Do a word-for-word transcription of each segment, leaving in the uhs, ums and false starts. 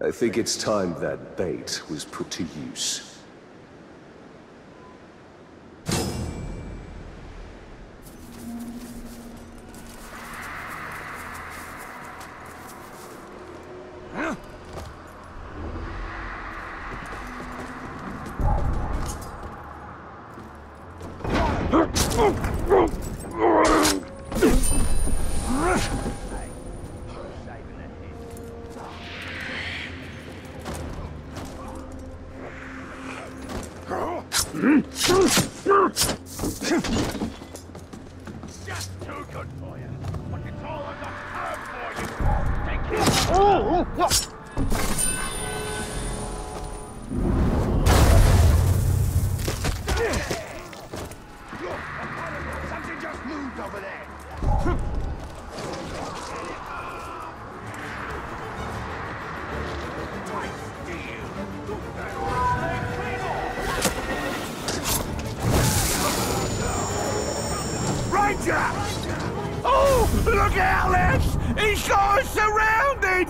I think it's time that bait was put to use. Oh, look out, lads! He's got us surrounded!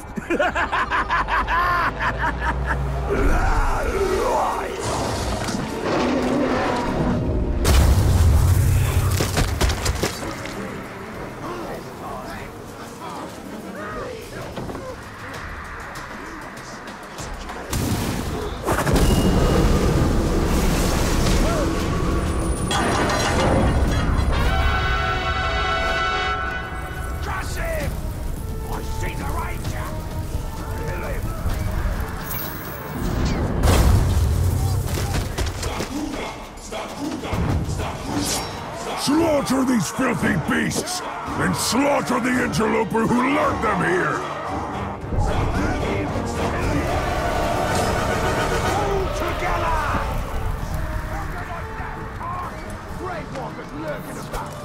Slaughter these filthy beasts, and slaughter the interloper who lured them here! All together! Grave walkers lurking about!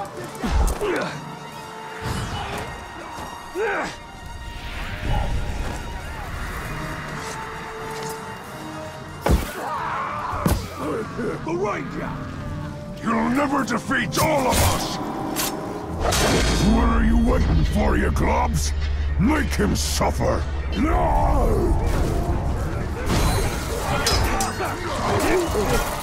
The Ranger! You'll never defeat all of us! What are you waiting for, you globs? Make him suffer! No!